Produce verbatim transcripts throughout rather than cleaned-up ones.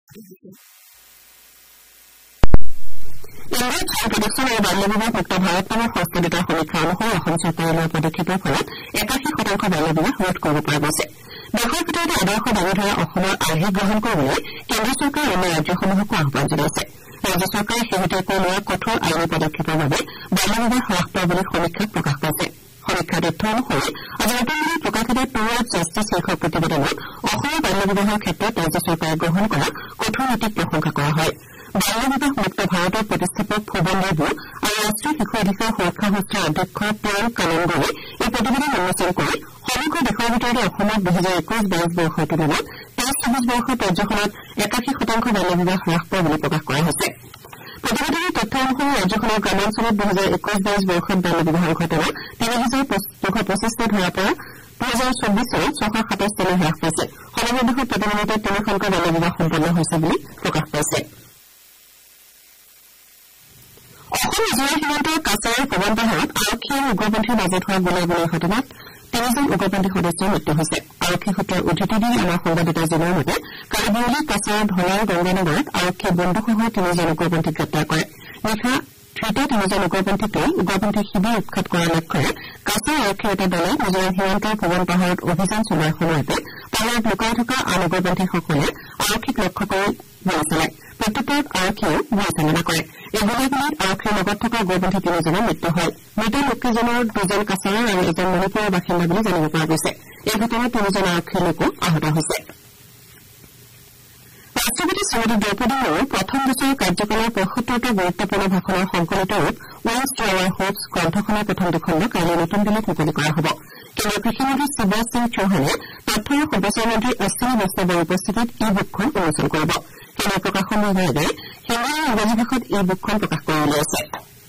ইন্দিৰাত সাৰ প্ৰদূষণ আৰু বাল্যবিবাহ মুক্ত ভাৰত নামৰ সংস্থাটোৰ সমীক্ষা অনুসৰি অসম চৰকাৰে লোৱা পদক্ষেপৰ ফলত একাশী শতাংশ বাল্যবিবাহ ৰোধ কৰিব পৰা গৈছে। দেশৰ ভিতৰতে আদৰ্শ দাঙি ধৰা অসমৰ আৰ্হি গ্ৰহণ কৰিবলৈ কেন্দ্ৰ চৰকাৰে অন্য ৰাজ্যসমূহকো আহ্বান জনাইছে। ৰাজ্য চৰকাৰে শেহতীয়াকৈ লোৱা কঠোৰ আইনী পদক্ষেপৰ বাবে বাল্যবিবাহ হ্ৰাস পোৱা বুলি সমীক্ষাত প্ৰকাশ পাইছে। সমীক্ষাৰ তথ্য অনুসৰি আজি নতুন দিল্লীত প্ৰকাশিত টুৱাৰ্ড জাষ্টিছ শীৰ্ষক প্ৰতিবেদনত অসমৰ বাল্যবিবাহৰ ক্ষেত্ৰত ৰাজ্য চৰকাৰে গ্ৰহণ কৰা কঠোৰ নীতিক প্ৰশংসা কৰা হয়। বাল্যবিবাহ মুক্ত ভাৰতৰ প্ৰতিষ্ঠাপক ফুবন দেৱু আৰু ৰাষ্ট্ৰীয় শিশু অধিকাৰ সুৰক্ষা সংস্থাৰ অধ্যক্ষ প্ৰিয়ং কানন্দৰে এই প্ৰতিবেদন উন্মোচন কৰি সমগ্ৰ দেশৰ ভিতৰতে অসমত দুহেজাৰ একৈশ বাইশ বৰ্ষৰ তুলনাত তেইছ চৌবিশ বৰ্ষৰ পৰ্যায়খনত একাশী শতাংশ বাল্যবিবাহ হ্ৰাস পোৱা বুলি প্ৰকাশ কৰা হৈছে। প্ৰতিবেদনৰ তথ্য অনুসৰি ৰাজ্যখনৰ গ্ৰামাঞ্চলত দুহেজাৰ একৈশ বাইশ বৰ্ষত বাল্যবিবাহৰ ঘটনা তিনি হাজাৰ দুশ পঁচিছটা ধৰা পৰা দুহেজাৰ চৌবিশ চনত ছশ সাতাইছটালৈ হ্ৰাস পাইছে। সমগ্ৰ দেশত প্ৰতিদিনতে তিনিখনকৈ বাল্যবিবাহ সম্পন্ন হৈছে বুলি প্ৰকাশ পাইছে। অসম মিজোৰাম সীমান্তৰ কাছাৰৰ পৱন পাহাৰত আৰক্ষী আৰু উগ্ৰপন্থীৰ মাজত হোৱা গুলীয়াগুলীৰ ঘটনাত তিনিজন উগ্ৰপন্থী সদস্যৰ মৃত্যু হৈছে। আৰক্ষী সূত্ৰৰ উদ্ধৃতি দি আমাৰ সংবাদদাতাই জনোৱা মতে কালি বিয়লি কাছাৰৰ ধলাই গংগানগৰত আৰক্ষীয়ে বন্দুকসহ তিনিজন উগ্ৰপন্থীক গ্ৰেপ্তাৰ কৰে। নিশা ধৃত তিনিজন উগ্ৰপন্থীক লৈ উগ্ৰপন্থী শিবিৰ উৎখাত কৰাৰ লক্ষ্যৰে কাছাৰ আৰক্ষীৰ এটা দলে মিজোৰাম সীমান্তৰ পৱন পাহাৰত অভিযান চলোৱাৰ সময়তে পাহাৰত লুকাই থকা আন উগ্ৰপন্থীসকলে আৰক্ষীক লক্ষ্য কৰি গুলী চলায়। প্ৰত্যুত্তৰত আৰক্ষীয়েও গুলী চালনা কৰে। এই গুলীগুলীত আৰক্ষীৰ লগত থকা উগ্ৰপন্থী তিনিজনৰ মৃত্যু হয়। মৃত লোককেইজনৰ দুজন কাছাৰৰ আৰু এজন মণিপুৰৰ বাসিন্দা বুলি জানিব পৰা গৈছে। এই ঘটনাত তিনিজন আৰক্ষীৰ লোকো আহত হৈছে। ৰাষ্ট্ৰপতি শ্ৰীমতী দ্ৰৌপদী মুৰ্মুৰ প্ৰথম বছৰৰ কাৰ্যকালৰ পঁয়সত্তৰটা গুৰুত্বপূৰ্ণ ভাষণৰ সংকলিত ৰূপ উইংছ টু আৱাৰ হোপছ গ্ৰন্থখনৰ প্ৰথম দুখণ্ড কাইলৈ নতুন দিল্লীত মুকলি কৰা হ'ব। কেন্দ্ৰীয় কৃষিমন্ত্ৰী শিৱৰাজ সিং চৌহানে তথ্য আৰু সম্প্ৰচাৰ মন্ত্ৰী অশ্বিনী বৈষ্ণৱৰ উপস্থিতিত ই বুকখন উন্মোচন কৰিব। কেন্দ্ৰীয় প্ৰকাশন বিভাগে হিন্দী আৰু ইংৰাজী ভাষাত এই বুকখন প্ৰকাশ কৰি উলিয়াইছে।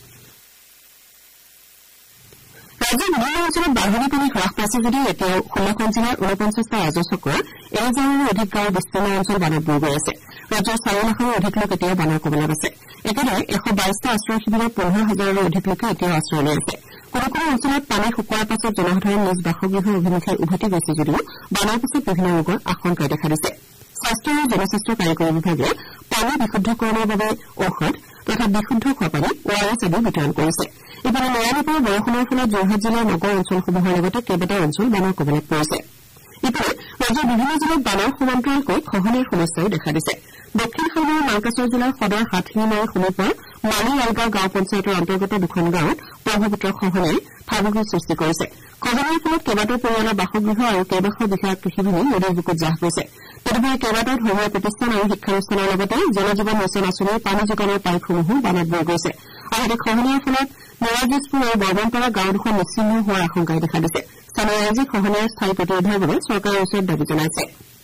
ৰাজ্যৰ বিভিন্ন অঞ্চলত বাঢ়নি পানী হ্ৰাস পাইছে যদিও এতিয়াও ষোল্লখন জিলাৰ ঊনপঞ্চাছটা ৰাজচক্ৰৰ এক হাজাৰৰো অধিক গাঁৱৰ বিস্তীৰ্ণ অঞ্চল বানত বুৰ গৈ আছে। ৰাজ্যৰ চাৰি লাখৰো অধিক লোক এতিয়াও বানৰ কবলত আছে। একেদৰে এশ বাইশটা আশ্ৰয় শিবিৰত পোন্ধৰ হাজাৰৰো অধিক লোকে এতিয়াও আশ্ৰয় লৈ আছে। কোনো কোনো অঞ্চলত পানী শুকোৱাৰ পাছত জনসাধাৰণ নিজ বাসগৃহৰ অভিমুখে উভতি গৈছে যদিও বানৰ পিছত বিভিন্ন ৰোগৰ আশংকাই দেখা দিছে। স্বাস্থ্য আৰু জনস্বাস্থ্য কাৰিকৰী বিভাগে পানী বিশুদ্ধকৰণৰ বাবে ঔষধ তথা বিশুদ্ধ খোৱাপানী অ' আৰ এছ আদি বিতৰণ কৰিছে। ইপিনে নৰালিপৰা বৰষুণৰ ফলত যোৰহাট জিলাৰ নগৰ অঞ্চলসমূহৰ লগতে কেইবাটাও অঞ্চল বানৰ কবলত পৰিছে। ইপিনে ৰাজ্যৰ বিভিন্ন জিলাত বানৰ সমান্তৰালকৈ খহনীয়াৰ সমস্যাও দেখা দিছে। দক্ষিণ সাগৰৰ মাৰ্কাছৰ জিলাৰ সদৰ হাটশিঙিমাৰীৰ সমীপৰ মালি আলগাঁও গাঁও পঞ্চায়তৰ অন্তৰ্গত দুখন গাঁৱত ব্ৰহ্মপুত্ৰ খহনীয়াই ভাবুকিৰ সৃষ্টি কৰিছে। খহনীয়াৰ ফলত কেইবাটাও পৰিয়ালৰ বাসগৃহ আৰু কেইবাশ বিঘা কৃষিভূমি নদীৰ বুকুত জাহ গৈছে। তদুপৰি কেইবাটাও ধৰ্মীয় প্ৰতিষ্ঠান আৰু শিক্ষানুষ্ঠানৰ লগতে জলজীৱন মিছন আঁচনিৰ পানী যোগানৰ পাইপসমূহো বানত বৈ গৈছে। আনহাতে খহনীয়াৰ ফলত নৰাজিজপুৰ আৰু বৰ্মনপাৰা গাঁওডোখৰ নিশ্চিহ্ন হোৱাৰ আশংকাই দেখা দিছে। স্থানীয় ৰাইজে খহনীয়াৰ স্থায়ী প্ৰতিৰোধৰ বাবে চৰকাৰৰ ওচৰত দাবী জনাইছে।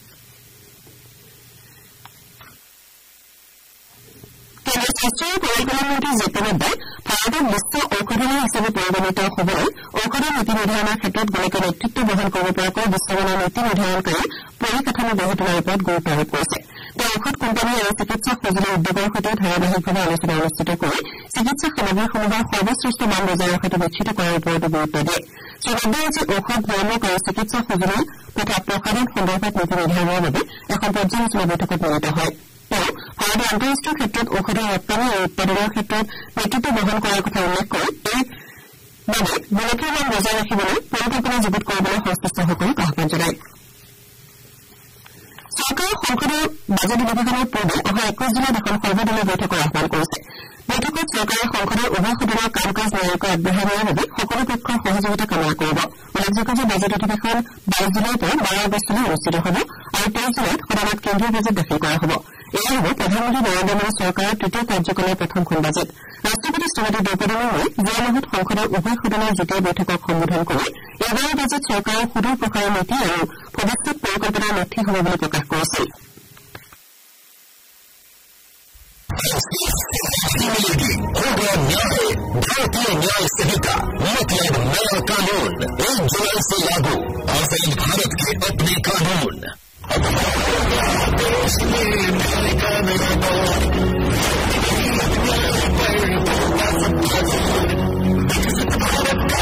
কেন্দ্ৰীয় স্বাস্থ্য আৰু পৰিয়াল কল্যাণ মন্ত্ৰী জে পি নাড্ডাই ভাৰতক বিশ্ব ঔষধালয় হিচাপে পৰিগণিত হ'বলৈ ঔষধৰ নীতি নিৰ্ধাৰণৰ ক্ষেত্ৰত গোলকীয় নেতৃত্ব বহন কৰিব পৰাকৈ বিশ্বমানৰ নীতি নিৰ্ধাৰণকাৰী পৰিকাঠামো গঢ়ি তোলাৰ ওপৰত গুৰুত্ব আৰোপ কৰিছে। তেওঁ ঔষধ কোম্পানী আৰু চিকিৎসা সঁজুলি উদ্যোগৰ সৈতে ধাৰাবাহিকভাৱে আলোচনা অনুষ্ঠিত কৰি চিকিৎসা সামগ্ৰীসমূহৰ সৰ্বশ্ৰেষ্ঠ মান বজাই ৰখাটো নিশ্চিত কৰাৰ ওপৰতো গুৰুত্ব দিয়ে। শ্ৰীনাড্ডাই আজি ঔষধ নিয়ামক আৰু চিকিৎসা সঁজুলি তথা প্ৰসাধন সন্দৰ্ভত নীতি নিৰ্ধাৰণৰ বাবে এখন পৰ্যালোচনা বৈঠকত মিলিত হয়। তেওঁ ভাৰতে আন্তঃৰাষ্ট্ৰীয় ক্ষেত্ৰত ঔষধৰ ৰপ্তানি আৰু উৎপাদনৰ ক্ষেত্ৰত নেতৃত্ব বহন কৰাৰ কথা উল্লেখ কৰি এই বাবে গোলকীয় মান বজাই ৰাখিবলৈ পৰিকল্পনা যুগুত কৰিবলৈ সংশ্লিষ্টসকলক আহ্বান জনায়। চৰকাৰে সংসদৰ বাজেট অধিৱেশনৰ পূৰ্বে অহা একৈশ জুলাইত এখন সৰ্বদলীয় বৈঠকৰ আহ্বান কৰিছে। বৈঠকত চৰকাৰে সংসদৰ উভয় সদনৰ কাম কাজ নিয়াৰিকৈ আগবঢ়াই নিয়াৰ বাবে সকলো পক্ষৰ সহযোগিতা কামনা কৰিব। উল্লেখযোগ্য যে বাজেট অধিৱেশন বাইশ জুলাইৰ পৰা বাৰ আগষ্টলৈ অনুষ্ঠিত হ'ব আৰু তেইছ জুলাইত সদনত কেন্দ্ৰীয় বাজেট দাখিল কৰা হ'ব। এয়াই হ'ব প্ৰধানমন্ত্ৰী নৰেন্দ্ৰ মোদী চৰকাৰৰ তৃতীয় কাৰ্যকালৰ প্ৰথমখন বাজেট। ৰাষ্ট্ৰপতি শ্ৰীমতী দ্ৰৌপদী মুৰ্মুৱে যোৱা মাহত সংসদৰ উভয় সদনৰ যুটীয়া বৈঠকক সম্বোধন কৰি এইবাৰৰ বাজেট চৰকাৰৰ সুদূৰ প্ৰসাৰৰ নীতি আৰু ভৱিষ্যৎ পৰিকল্পনাৰ নথি হ'ব বুলি প্ৰকাশ কৰিছিল। भारतीय न्याय संहिता मतलब नया कानून एक जुलाई से लागू। आजाद भारत के अपने कानून। देश में न्याय का नया दौर, विकसित भारत का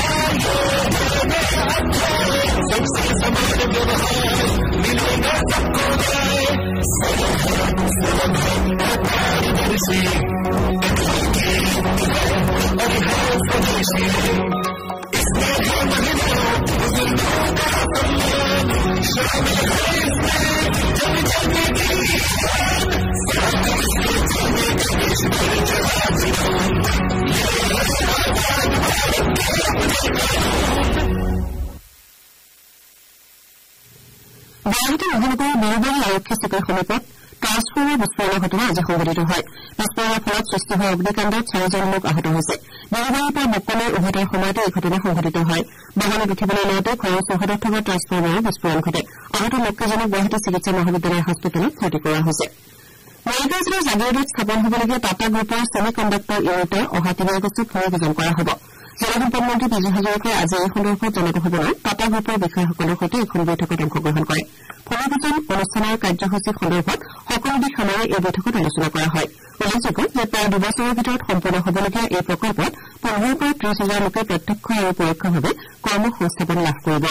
सबसे समान व्यवहार मिलेगा सबको न्याय। গুৱাহাটী মহানগৰৰ বৰবাৰী আৰক্ষী চকীৰ সমীপত ট্ৰান্সফৰ্মাৰ বিস্ফোৰণৰ ঘটনা আজি সংঘটিত হয়। বিস্ফোৰণৰ ফলত সৃষ্টি হোৱা অগ্নিকাণ্ডত চাৰিজন লোক আহত হৈছে। বৰবাৰীৰ পৰা বকলৈ উভতাৰ সময়তে এই ঘটনা সংঘটিত হয়। বাহনত উঠিবলৈ লওঁতে ঘৰৰ চৌহদত থকা ট্ৰান্সফৰ্মাৰৰ বিস্ফোৰণ ঘটে। আহত লোককেইজনক গুৱাহাটী চিকিৎসা মহাবিদ্যালয় হাস্পতালত ভৰ্তি কৰোৱা হৈছে। মৰিগাঁও জিলাৰ জাগিৰোডত স্থাপন হ'বলগীয়া টাটা গ্ৰুপৰ ছেমি কণ্ডাক্টৰ ইউনিটৰ অহা তিনি আগষ্টত ভূমিপূজন কৰা হ'ব। জলসম্পদ মন্ত্ৰী পীযুষ হাজৰিকাই আজি এই সন্দৰ্ভত জনগোষ্ঠীৰ টাটা গ্ৰুপৰ বিষয়াসকলৰ সৈতে এখন বৈঠকত অংশগ্ৰহণ কৰে। ভূমিপূজন অনুষ্ঠানৰ কাৰ্যসূচী সন্দৰ্ভত সকলো দিশ সামৰি এই বৈঠকত আলোচনা কৰা হয়। উল্লেখযোগ্য যে প্ৰায় দুবছৰৰ ভিতৰত সম্পূৰ্ণ হ'বলগীয়া এই প্ৰকল্পত পোন্ধৰৰ পৰা ত্ৰিশ হাজাৰ লোকে প্ৰত্যক্ষ আৰু পৰোক্ষভাৱে কৰ্মসংস্থাপন লাভ কৰিব।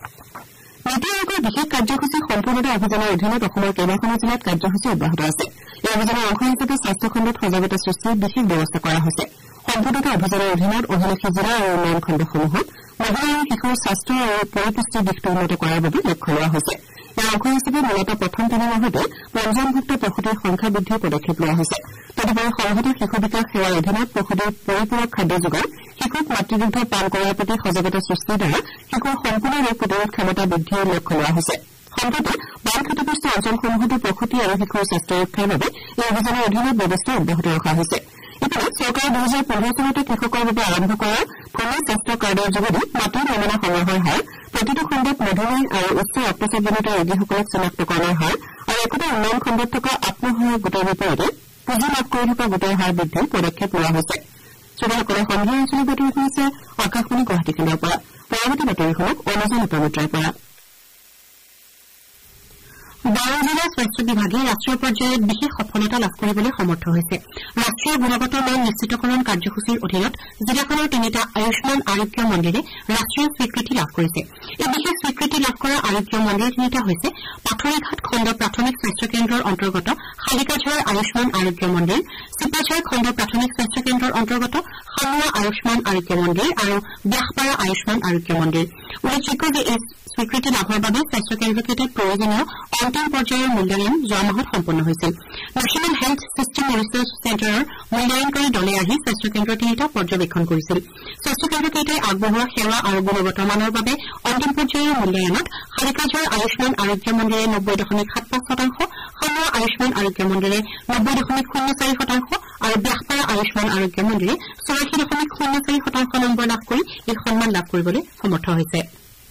নীতি আয়োগৰ বিশেষ কাৰ্যসূচী সম্পূৰ্ণতা অভিযানৰ অধীনত অসমৰ কেইবাখনো জিলাত কাৰ্যসূচী অব্যাহত আছে। এই অভিযানৰ অংশ হিচাপে স্বাস্থ্য খণ্ডত সজাগতা সৃষ্টিৰ বিশেষ ব্যৱস্থা কৰা হৈছে। সম্পূৰ্ণতা অভিযানৰ অধীনত অভিলাষী জিলা আৰু উন্নয়ন খণ্ডসমূহত মহিলা আৰু শিশুৰ স্বাস্থ্য আৰু পৰিপুষ্টিৰ দিশটো উন্নত কৰাৰ বাবে লক্ষ্য লোৱা হৈছে। ইয়াৰ অংশ হিচাপে মূলতঃ প্ৰথম তিনি মাহতে পঞ্জীয়নভুক্ত প্ৰসূতিৰ সংখ্যা বৃদ্ধিৰ পদক্ষেপ লোৱা হৈছে। তদুপৰি সংহত শিশু বিকাশ সেৱাৰ অধীনত প্ৰসূতিৰ পৰিপূৰক খাদ্য যোগান, শিশুক মাতৃদুগ্ধ পান কৰাৰ প্ৰতি সজাগতা সৃষ্টিৰ দ্বাৰা শিশুৰ সম্পূৰ্ণ ৰোগ প্ৰতিৰোধ ক্ষমতা বৃদ্ধিৰ লক্ষ্য লোৱা হৈছে। সম্প্ৰতি বান ক্ষতিগ্ৰস্ত অঞ্চলসমূহতো প্ৰসূতি আৰু শিশুৰ স্বাস্থ্য ৰক্ষাৰ বাবে এই অভিযানৰ অধীনত ব্যৱস্থা অব্যাহত ৰখা হৈছে। ইপিনে চৰকাৰে দুহেজাৰ পোন্ধৰ চনতে কৃষকৰ বাবে আৰম্ভ কৰা ভূমি স্বাস্থ্য কাৰ্ডৰ যোগেদি মাটিৰ নমুনা সংগ্ৰহৰ হাৰ, প্ৰতিটো খণ্ডত মধুমেহ আৰু উচ্চ ৰক্তচাপজনিত ৰোগীসকলক চিনাক্তকৰণৰ হাৰ আৰু একোটা উন্নয়ন খণ্ডত থকা আত্মসহায়ক গোটৰ বিপৰীতে পুঁজি লাভ কৰি থকা গোটৰ হাৰ বৃদ্ধিৰ পদক্ষেপ লোৱা হৈছে। শ্ৰোতাসকলে সন্ধিয়া অঞ্চলৰ বাতৰি শুনিছে আকাশবাণী গুৱাহাটী কেন্দ্ৰৰ পৰা। পৰৱৰ্তী বাতৰিখনক অনুজন উপমিত্ৰাৰ পৰা। দৰং জিলাৰ স্বাস্থ্য বিভাগে ৰাষ্ট্ৰীয় পৰ্যায়ত বিশেষ সফলতা লাভ কৰিবলৈ সমৰ্থ হৈছে। ৰাষ্ট্ৰীয় গুণগত মান নিশ্চিতকৰণ কাৰ্যসূচীৰ অধীনত জিলাখনৰ তিনিটা আয়ুষ্মান আৰোগ্য মন্দিৰে ৰাষ্ট্ৰীয় স্বীকৃতি লাভ কৰিছে। এই বিশেষ স্বীকৃতি লাভ কৰা আৰোগ্য মন্দিৰ তিনিটা হৈছে পাথৰীঘাট খণ্ড প্ৰাথমিক স্বাস্থ্য কেন্দ্ৰৰ অন্তৰ্গত শালিকাঝাৰ আয়ুষ্মান আৰোগ্য মন্দিৰ, চিপাঝাৰ খণ্ড প্ৰাথমিক স্বাস্থ্য কেন্দ্ৰৰ অন্তৰ্গত খানুৱা আয়ুষ্মান আৰোগ্য মন্দিৰ আৰু ব্যাসপাৰা আয়ুষ্মান আৰোগ্য মন্দিৰ। উল্লেখযোগ্য যে এই স্বীকৃতি লাভৰ বাবে স্বাস্থ্য কেন্দ্ৰকেইটাত প্ৰয়োজনীয় অন্তিম পৰ্যায়ৰ মূল্যায়ন যোৱা মাহত সম্পন্ন হৈছিল। নেশ্যনেল হেল্থ ছিষ্টেম ৰিচাৰ্চ চেণ্টাৰৰ মূল্যায়নকাৰী দলে আহি স্বাস্থ্য কেন্দ্ৰ তিনিটা পৰ্যবেক্ষণ কৰিছিল। স্বাস্থ্য কেন্দ্ৰকেইটাই আগবঢ়োৱা সেৱা আৰু গুণগত মানৰ বাবে অন্তিম পৰ্যায়ৰ মূল্যায়নত শালিকাঝাৰ আয়ুষ্মান আৰোগ্য মন্দিৰে নব্বৈ দশমিক সাত পাঁচ শতাংশ, খানুৱা আয়ুষ্মান আৰোগ্য মন্দিৰে নব্বৈ দশমিক শূন্য চাৰি শতাংশ আৰু ব্যাসপাৰা আয়ুষ্মান আৰোগ্য মন্দিৰে চৌৰাশী দশমিক শূন্য চাৰি শতাংশ নম্বৰ লাভ কৰি এই সন্মান লাভ কৰিবলৈ সমৰ্থ হৈছে।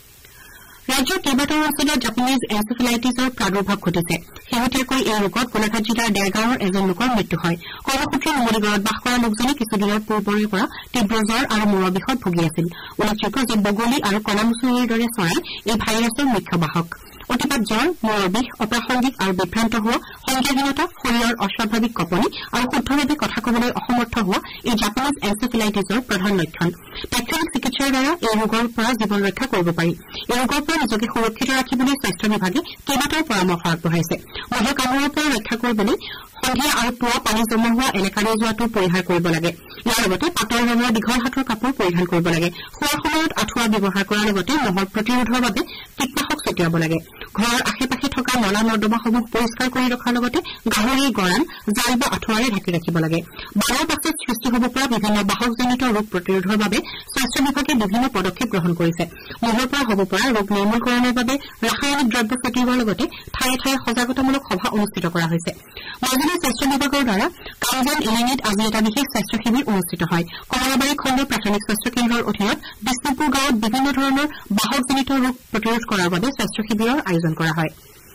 ৰাজ্যৰ কেইবাটাও অঞ্চলত জাপানীজ এনচেফেলাইটিছৰ প্ৰাদুৰ্ভাৱ ঘটিছে। শেহতীয়াকৈ এই ৰোগত গোলাঘাট জিলাৰ ডেৰগাঁৱৰ এজন লোকৰ মৃত্যু হয়। কৰ্মসূত্ৰে নুমলীগড়ত বাস কৰা লোকজনে কিছুদিনৰ পূৰ্বৰে পৰা তীব্ৰ জ্বৰ আৰু মূৰৰ বিষত ভুগি আছিল। উল্লেখযোগ্য যে বগলী আৰু কণামুচুৰিৰ দৰে চৰাই এই ভাইৰাছৰ মুখ্য বাহক। অতিপাত জ্বৰ, মূৰৰ বিষ, অপ্ৰাসংগিক আৰু বিভ্ৰান্ত হোৱা, সংজ্ঞাহীনতা, শৰীৰৰ অস্বাভাৱিক কঁপনি আৰু শুদ্ধভাৱে কথা কবলৈ অসমৰ্থ হোৱা এই জাপানীজ এনচেফেলাইটিছৰ প্ৰধান লক্ষণ। তাৎক্ষণিক চিকিৎসাৰ দ্বাৰা এই ৰোগৰ পৰা জীৱন ৰক্ষা কৰিব পাৰি। এই ৰোগৰ পৰা নিজকে সুৰক্ষিত ৰাখিবলৈ স্বাস্থ্য বিভাগে কেইবাটাও পৰামৰ্শ আগবঢ়াইছে। মহে কামোৰৰ পৰা ৰক্ষা কৰিবলৈ সন্ধিয়া আৰু পুৱা পানী জমা হোৱা এলেকালৈ যোৱাটো পৰিহাৰ কৰিব লাগে। ইয়াৰ লগতে পাতল ৰঙৰ দীঘল হাতৰ কাপোৰ পৰিধান কৰিব লাগে। খোৱাৰ সময়ত আঁঠুৱা ব্যৱহাৰ কৰাৰ লগতে মহৰ প্ৰতিৰোধৰ বাবে কীটনাশক ছটিয়াব লাগে। ঘৰৰ আশে পাশে থকা নলা নৰ্দমাসমূহ পৰিষ্কাৰ কৰি ৰখাৰ লগতে গাহৰি, গঁৰাল, জাল বা আঁঠুৱাৰে ঢাকি ৰাখিব লাগে। বানৰ পাছত সৃষ্টি হ'ব পৰা বিভিন্ন বাহকজনিত ৰোগ প্ৰতিৰোধৰ বাবে স্বাস্থ্য বিভাগে বিভিন্ন পদক্ষেপ গ্ৰহণ কৰিছে। মহৰ পৰা হ'ব পৰা ৰোগ নিৰ্মূলকৰণৰ বাবে ৰাসায়নিক দ্ৰব্য ছটিওৱাৰ লগতে ঠায়ে ঠায়ে সজাগতামূলক সভা অনুষ্ঠিত কৰা হৈছে। মাজুলী স্বাস্থ্য বিভাগৰ দ্বাৰা কামজান এলেনিত আজি এটা বিশেষ স্বাস্থ্য শিবিৰ অনুষ্ঠিত হয়। কমলাবাৰী খণ্ড প্ৰাথমিক স্বাস্থ্য কেন্দ্ৰৰ অধীনত বিষ্ণুপুৰ গাঁৱত বিভিন্ন ধৰণৰ বাহকজনিত ৰোগ প্ৰতিৰোধ কৰাৰ বাবে স্বাস্থ্য শিবিৰৰ আয়োজন কৰা হয়।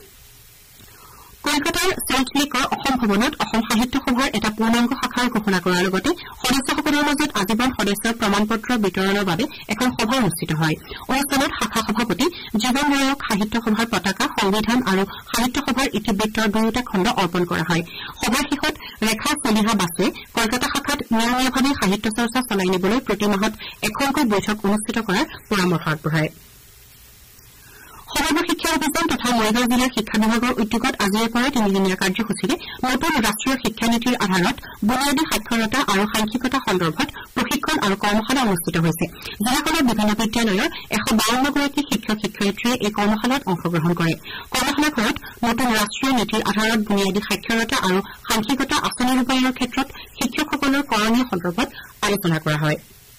কলকাতাৰ চেণ্ট লেকৰ অসম ভৱনত অসম সাহিত্য সভাৰ এটা পূৰ্ণাংগ শাখাৰ ঘোষণা কৰাৰ লগতে সদস্যসকলৰ মাজত আজীৱন সদস্যৰ প্ৰমাণ পত্ৰ বিতৰণৰ বাবে এখন সভা অনুষ্ঠিত হয়। অনুষ্ঠানত শাখা সভাপতি জীৱন নায়ক সাহিত্য সভাৰ পতাকা, সংবিধান আৰু সাহিত্য সভাৰ ইতিবৃত্তৰ দুয়োটা খণ্ড অৰ্পণ কৰা হয়। সভাৰ শেষত ৰেখা চলিহা বাছুৱে কলকাতা শাখাত নিয়মীয়াভাৱে সাহিত্য চৰ্চা চলাই নিবলৈ প্ৰতি মাহত এখনকৈ বৈঠক অনুষ্ঠিত কৰাৰ পৰামৰ্শ আগবঢ়ায়। সমগ্ৰ শিক্ষা অভিযান তথা মৰিগাঁও জিলাৰ শিক্ষা বিভাগৰ উদ্যোগত আজিৰে পৰা তিনিদিনীয়া কাৰ্যসূচীৰে নতুন ৰাষ্ট্ৰীয় শিক্ষা নীতিৰ আধাৰত বুনিয়াদী সাক্ষৰতা আৰু সাংখ্যিকতা সন্দৰ্ভত প্ৰশিক্ষণ আৰু কৰ্মশালা অনুষ্ঠিত হৈছে। জিলাখনৰ বিভিন্ন বিদ্যালয়ৰ এশ বাৱন্ন গৰাকী শিক্ষক শিক্ষয়িত্ৰীয়ে এই কৰ্মশালাত অংশগ্ৰহণ কৰে। কৰ্মশালাখনত নতুন ৰাষ্ট্ৰীয় নীতিৰ আধাৰত বুনিয়াদী সাক্ষৰতা আৰু সাংখ্যিকতা আঁচনি ৰূপায়ণৰ ক্ষেত্ৰত শিক্ষকসকলৰ কৰণীয় সন্দৰ্ভত আলোচনা কৰা হয়।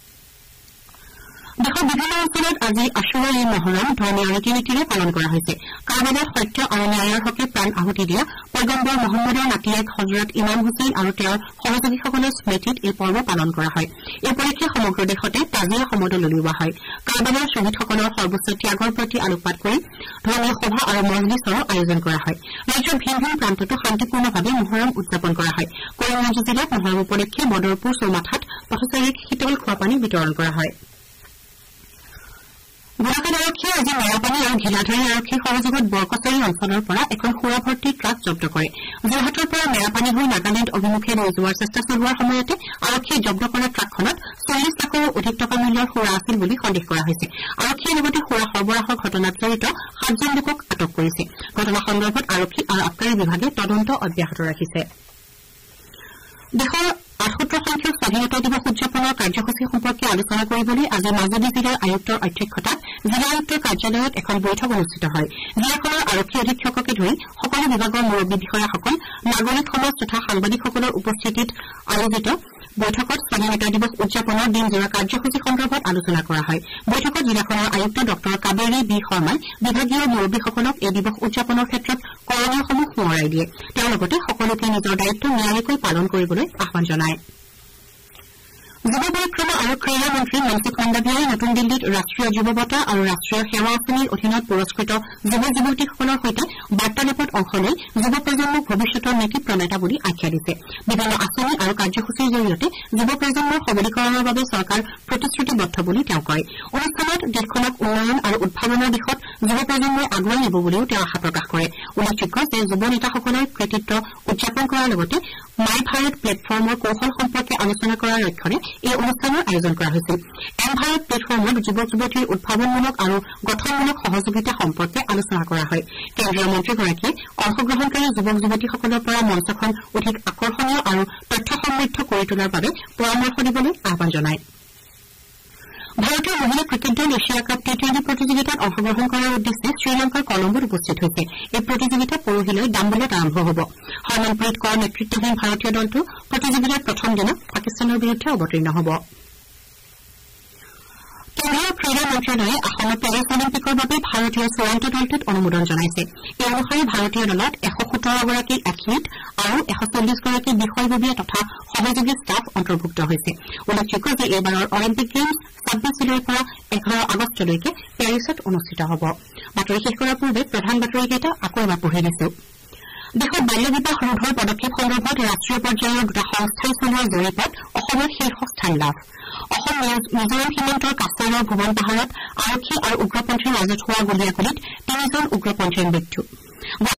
দেশৰ বিভিন্ন অঞ্চলত আজি আশুৰা ই মহৰম ধৰ্মীয় ৰীতি নীতিৰে পালন কৰা হৈছে। কাৰবালত সত্য আৰু ন্যায়ৰ হকে প্ৰাণ আহুতি দিয়া পয়গম্বৰ মহম্মদৰ নাতিয়েক হজৰত ইমাম হুছেইন আৰু তেওঁৰ সহযোগীসকলৰ স্মৃতিত এই পৰ্ব পালন কৰা হয়। এই উপলক্ষে সমগ্ৰ দেশতে তাজিয়া সমদল উলিওৱা হয়। কাৰবালৰ শ্বহীদসকলৰ সৰ্বোচ্চ ত্যাগৰ প্ৰতি আলোকপাত কৰি ধৰ্মীয় সভা আৰু মজলিছৰো আয়োজন কৰা হয়। ৰাজ্যৰ ভিন ভিন প্ৰান্ততো শান্তিপূৰ্ণভাৱে মহৰম উদযাপন কৰা হয়। কৰিমগঞ্জ জিলাত মহৰম উপলক্ষে বদৰপুৰ চৌমাথাত পথচাৰীক শীতল খোৱাপানী বিতৰণ কৰা হয়। গোলাঘাট আৰক্ষীয়ে আজি মেৰাপানী আৰু ঘিলাধৰী আৰক্ষীৰ সহযোগত বৰকছাৰী অঞ্চলৰ পৰা এখন সুৰাভৰ্তি ট্ৰাক জব্দ কৰে। যোৰহাটৰ পৰা মেৰাপানী হৈ নাগালেণ্ড অভিমুখে লৈ যোৱাৰ চেষ্টা চলোৱাৰ সময়তে আৰক্ষীয়ে জব্দ কৰা ট্ৰাকখনত চল্লিছ লাখৰো অধিক টকা মূল্যৰ সুৰা আছিল বুলি সন্দেহ কৰা হৈছে। আৰক্ষীয়ে লগতে সুৰা সৰবৰাহৰ ঘটনাত জড়িত সাতজন লোকক আটক কৰিছে। ঘটনা সন্দৰ্ভত আৰক্ষী আৰু আবকাৰী বিভাগে তদন্ত অব্যাহত ৰাখিছে। দেশৰ আঠসত্তৰ সংখ্যক স্বাধীনতা দিৱস উদযাপনৰ কাৰ্যসূচী সম্পৰ্কে আলোচনা কৰিবলৈ আজি মাজুলী জিলাৰ আয়ুক্তৰ অধ্যক্ষতাত জিলা আয়ুক্তৰ কাৰ্যালয়ত এখন বৈঠক অনুষ্ঠিত হয়। জিলাখনৰ আৰক্ষী অধীক্ষককে ধৰি সকলো বিভাগৰ মুৰব্বী বিষয়াসকল, নাগৰিক সমাজ তথা সাংবাদিকসকলৰ উপস্থিতিত আয়োজিত বৈঠকত স্বাধীনতা দিৱস উদযাপনৰ দিনজোৰা কাৰ্যসূচী সন্দৰ্ভত আলোচনা কৰা হয়। বৈঠকত জিলাখনৰ আয়ুক্ত ড কাবেৰী বি শৰ্মাই বিভাগীয় মুৰব্বীসকলক এই দিৱস উদযাপনৰ ক্ষেত্ৰত কৰণীয়সমূহ সোঁৱৰাই দিয়ে। তেওঁ লগতে সকলোকে নিজৰ দায়িত্ব নিয়াৰিকৈ পালন কৰিবলৈ আহ্বান জনায়। যুৱ পৰিক্ৰমা আৰু ক্ৰীড়া মন্ত্ৰী মনসুখ মাণ্ডাভিয়াই নতুন দিল্লীত ৰাষ্ট্ৰীয় যুৱ বঁটা আৰু ৰাষ্ট্ৰীয় সেৱা আঁচনিৰ অধীনত পুৰস্কৃত যুৱ যুৱতীসকলৰ সৈতে বাৰ্তালাপত অংশ লৈ যুৱ প্ৰজন্মক ভৱিষ্যতৰ নীতি প্ৰণেতা বুলি আখ্যা দিছে। বিভিন্ন আঁচনি আৰু কাৰ্যসূচীৰ জৰিয়তে যুৱ প্ৰজন্মৰ সবলীকৰণৰ বাবে চৰকাৰ প্ৰতিশ্ৰুতিবদ্ধ বুলি তেওঁ কয়। অনুষ্ঠানত দেশখনক উন্নয়ন আৰু উদ্ভাৱনৰ দিশত যুৱ প্ৰজন্মই আগুৱাই নিব বুলিও তেওঁ আশা প্ৰকাশ কৰে। উল্লেখযোগ্য যে যুৱ নেতাসকলৰ কৃতিত্ব উদযাপন কৰাৰ লগতে মাই ভাৰত প্লেটফৰ্মৰ কৌশল সম্পৰ্কে আলোচনা কৰাৰ লক্ষ্যৰে এই অনুষ্ঠানৰ আয়োজন কৰা হৈছিল। এম ভাৰত প্লেটফৰ্মত যুৱক যুৱতীৰ উদ্ভাৱনমূলক আৰু গঠনমূলক সহযোগিতা সম্পৰ্কে আলোচনা কৰা হয়। কেন্দ্ৰীয় মন্ত্ৰীগৰাকীয়ে অংশগ্ৰহণকাৰী যুৱক যুৱতীসকলৰ পৰা মঞ্চখন অধিক আকৰ্ষণীয় আৰু তথ্য সমৃদ্ধ কৰি তোলাৰ বাবে পৰামৰ্শ দিবলৈ আহ্বান জনায়। ভাৰতীয় মহিলা ক্ৰিকেট দল এছিয়া কাপ টি টুৱেণ্টি প্ৰতিযোগিতাত অংশগ্ৰহণ কৰাৰ উদ্দেশ্যে শ্ৰীলংকাৰ কলম্বোত উপস্থিত হৈছে। এই প্ৰতিযোগিতা পৰহিলৈ ডাম্বুলত আৰম্ভ হ'ব। হৰমনপ্ৰীত কৌৰ নেতৃত্বাধীন ভাৰতীয় দলটো প্ৰতিযোগিতাৰ প্ৰথম দিনা পাকিস্তানৰ বিৰুদ্ধে অৱতীৰ্ণ হ'ব। কেন্দ্ৰীয় ক্ৰীড়া মন্ত্ৰালয়ে আসন্ন পেৰিছ অলিম্পিকৰ বাবে ভাৰতীয় চূড়ান্ত দলটোত অনুমোদন জনাইছে। এই অনুসৰি ভাৰতীয় দলত এশ সোতৰ গৰাকী এথলীট আৰু এশ চল্লিছ গৰাকী বিষয়ববীয়া তথা সহযোগী ষ্টাফ অন্তৰ্ভুক্ত হৈছে। উল্লেখযোগ্য যে এইবাৰৰ অলিম্পিক গেমছ ছাব্বিছ জুলাইৰ পৰা এঘাৰ আগষ্টলৈকে পেৰিছত অনুষ্ঠিত হ'ব। বাতৰি শেষ কৰাৰ পূৰ্বে প্ৰধান বাতৰিকেইটা আকৌ এবাৰ পঢ়ি দিছো। দেশত বাল্য বিবাহ ৰোধৰ পদক্ষেপ সন্দৰ্ভত ৰাষ্ট্ৰীয় পৰ্যায়ৰ দুটা সংস্থাই চলোৱা জৰীপত অসমৰ শীৰ্ষ স্থান লাভ। অসম মিজোৰাম সীমান্তৰ কাছাৰৰ ভুৱন পাহাৰত আৰক্ষী আৰু উগ্ৰপন্থীৰ মাজত হোৱা গুলীয়াগুলীত তিনিজন উগ্ৰপন্থীৰ মৃত্যু।